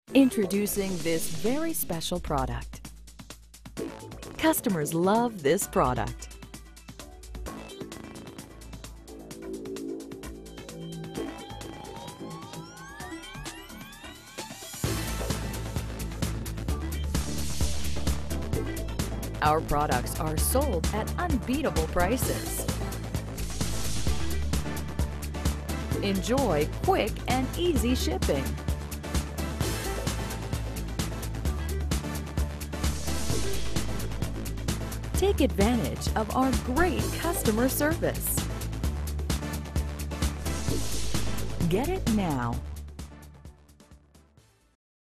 Introducing this very special product. Customers love this product. Our products are sold at unbeatable prices. Enjoy quick and easy shipping. Take advantage of our great customer service. Get it now.